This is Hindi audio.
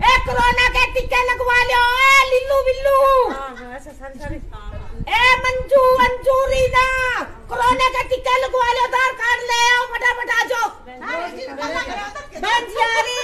ए कोरोना के टीके लगवा लो। ए लिल्लू बिल्लू, ए मंजू अंजू रीना, कोरोना के टीके लगवा लो। आधार कार्ड ले आओ फटाफट, आ जाओ। बंजियारी